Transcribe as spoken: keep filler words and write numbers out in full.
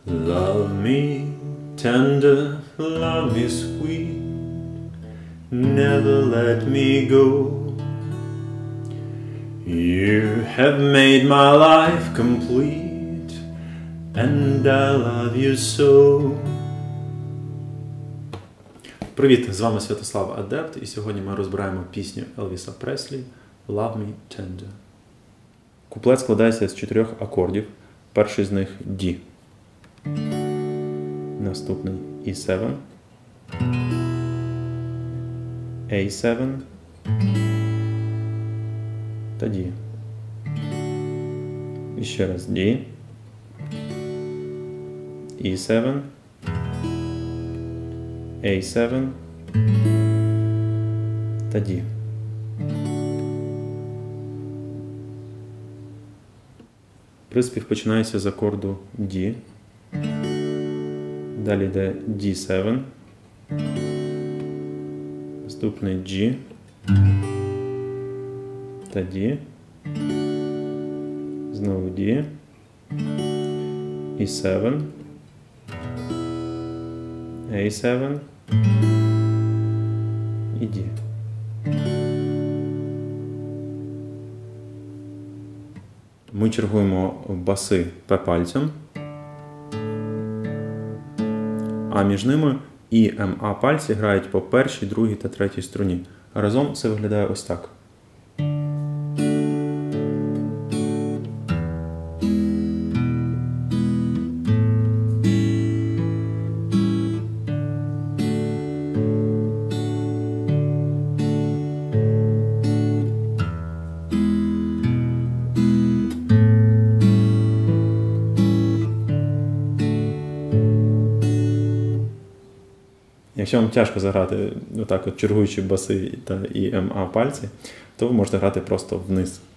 Love me tender, love me sweet, never let me go. You have made my life complete, and I love you so. Привіт, з вами Святослав Адепт, і сьогодні ми розбираємо пісню Елвіса Преслі «Love Me Tender». Куплет складається з чотирьох акордів. Перший з них D. Наступний і сім, ей сім та D. І ще раз D, і сім, ей сім та D. Приспів починається з акорду D. Далі йде ді сім, наступний G та D, знову D, і сім, ей сім і D. Ми чергуємо баси П пальцем, а між ними І, М, А пальці грають по першій, другій та третій струні. Разом це виглядає ось так. Якщо вам тяжко заграти отак от чергуючи баси та І, М, А пальці, то ви можете грати просто вниз.